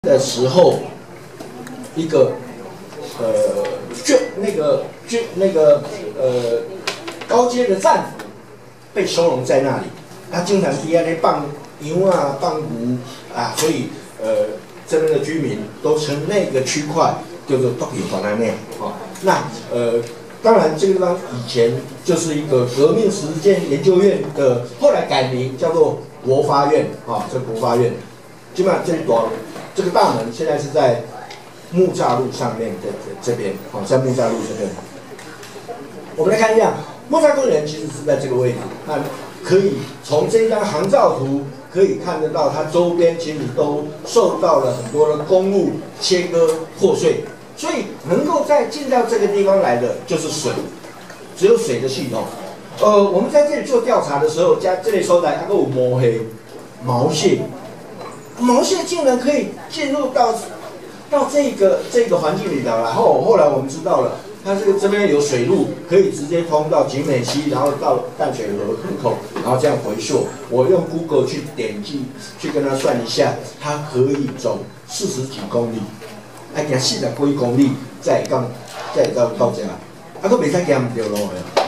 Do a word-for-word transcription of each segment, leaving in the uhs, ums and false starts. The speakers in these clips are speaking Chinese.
的时候，一个呃就那个就那个呃高阶的战俘被收容在那里，他经常底下咧放牛啊、放牛啊，所以呃这边的居民都称那个区块叫做东引华南内啊。那呃。 当然，这个地方以前就是一个革命实践研究院的，后来改名叫做国发院啊，这国发院。基本上这朵这个大门现在是在木栅路上面的这边，好，在木栅路这边。我们来看一下，木栅公园其实是在这个位置，那可以从这张航照图可以看得到，它周边其实都受到了很多的公路切割破碎。 所以能够再进到这个地方来的就是水，只有水的系统。呃，我们在这里做调查的时候，加这里收来，它有毛黑、毛蟹，毛蟹竟然可以进入到到这个这个环境里头。然后后来我们知道了，它这个这边有水路，可以直接通到景美溪，然后到淡水河河口，然后这样回溯。我用 Google 去点击，去跟它算一下，它可以走四十几公里。 爱行四十几公里才会到，才会到到这，啊，佫袂使行唔对路的。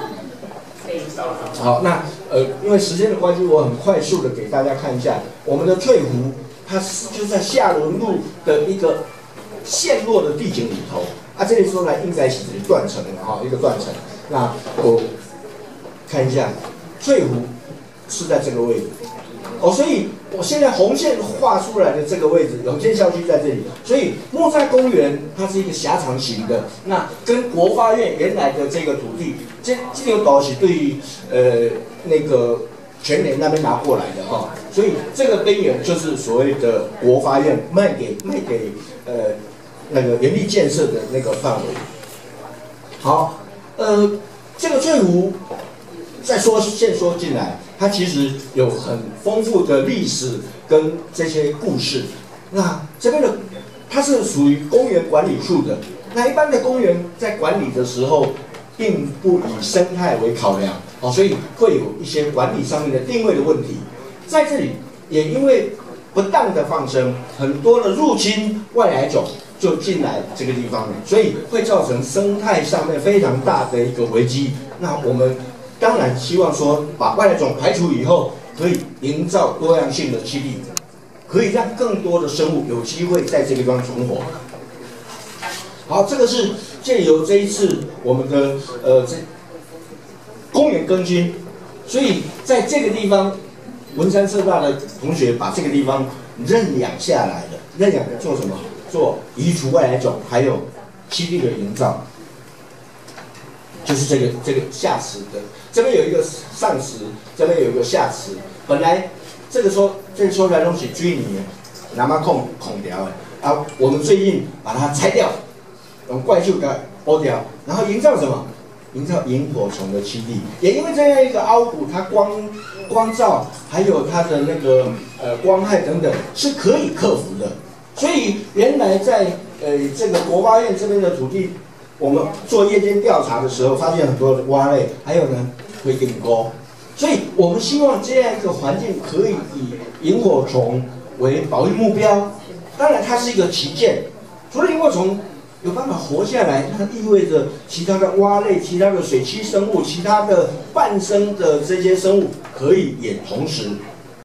好，那呃，因为时间的关系，我很快速的给大家看一下我们的翠湖，它是就在下仑路的一个陷落的地景里头。啊，这里说来应该是断层啊，一个断层。那我看一下，翠湖是在这个位置。 哦，所以我现在红线画出来的这个位置，永健校区在这里，所以木栅公园它是一个狭长型的，那跟国发院原来的这个土地，这这条岛是对呃那个全联那边拿过来的哈、哦，所以这个边缘就是所谓的国发院卖给卖给呃那个原力建设的那个范围。好，呃，这个翠湖再说现说进来。 它其实有很丰富的历史跟这些故事。那这边的它是属于公园管理处的。那一般的公园在管理的时候，并不以生态为考量，哦，所以会有一些管理上面的定位的问题。在这里也因为不当的放生，很多的入侵外来种就进来这个地方了，所以会造成生态上面非常大的一个危机。那我们。 当然，希望说把外来种排除以后，可以营造多样性的栖地，可以让更多的生物有机会在这个地方存活。好，这个是借由这一次我们的呃这公园更新，所以在这个地方，文山社大的同学把这个地方认养下来了，认养做什么？做移除外来种，还有栖地的营造。 就是这个这个下池的，这边有一个上池，这边有一个下池。本来这个说这个说来东西追你，那么空空掉的啊，我们最近把它拆掉，用怪兽给它剥掉，然后营造什么？营造萤火虫的栖地。也因为这样一个凹谷，它光光照还有它的那个呃光害等等是可以克服的。所以原来在呃这个国发院这边的土地。 我们做夜间调查的时候，发现很多的蛙类，还有呢灰顶沟，所以我们希望这样一个环境可以以萤火虫为保育目标。当然，它是一个旗舰。除了萤火虫有办法活下来，那意味着其他的蛙类、其他的水栖生物、其他的半生的这些生物可以也同时